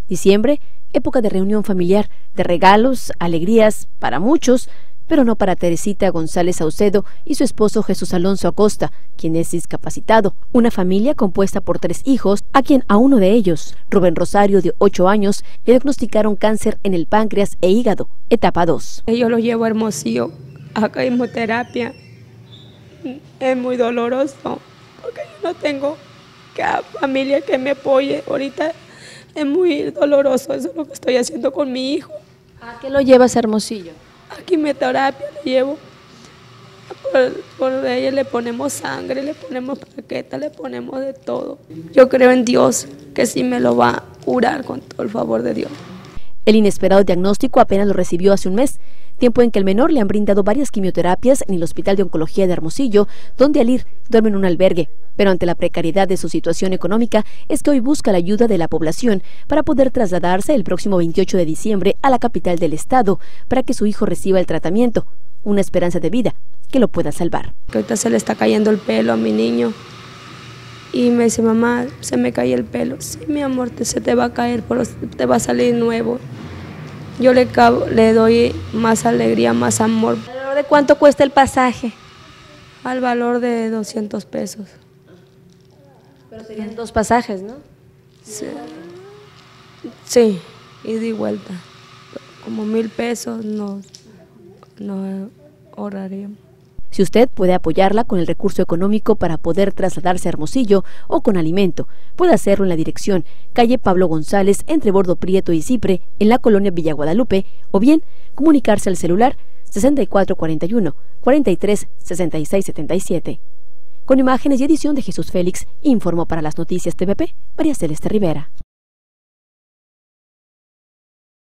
Diciembre, época de reunión familiar, de regalos, alegrías para muchos, pero no para Teresita González Saucedo y su esposo Jesús Alonso Acosta, quien es discapacitado. Una familia compuesta por 3 hijos, a quien a uno de ellos, Rubén Rosario, de 8 años, le diagnosticaron cáncer en el páncreas e hígado, etapa 2. Yo lo llevo a Hermosillo, a quimioterapia. Es muy doloroso, porque yo no tengo familia que me apoye. Ahorita es muy doloroso, eso es lo que estoy haciendo con mi hijo. ¿A qué lo llevas a Hermosillo? A quimioterapia le llevo. Por ella le ponemos sangre, le ponemos plaquetas, le ponemos de todo. Yo creo en Dios, que sí me lo va a curar con todo el favor de Dios. El inesperado diagnóstico apenas lo recibió hace un mes, tiempo en que al menor le han brindado varias quimioterapias en el Hospital de Oncología de Hermosillo, donde al ir duerme en un albergue. Pero ante la precariedad de su situación económica, es que hoy busca la ayuda de la población para poder trasladarse el próximo 28 de diciembre a la capital del estado, para que su hijo reciba el tratamiento, una esperanza de vida que lo pueda salvar. Que ahorita se le está cayendo el pelo a mi niño. Y me dice, mamá, se me cae el pelo. Sí, mi amor, se te va a caer, pero te va a salir nuevo. Yo le doy más alegría, más amor. ¿De cuánto cuesta el pasaje? Al valor de 200 pesos. Pero serían 2 pasajes, ¿no? Sí, ida y vuelta. Como 1,000 pesos nos ahorraríamos. Si usted puede apoyarla con el recurso económico para poder trasladarse a Hermosillo o con alimento, puede hacerlo en la dirección calle Pablo González entre Bordo Prieto y Cipre, en la colonia Villa Guadalupe, o bien comunicarse al celular 6441 43 66 77. Con imágenes y edición de Jesús Félix, informó para las Noticias TVP, María Celeste Rivera.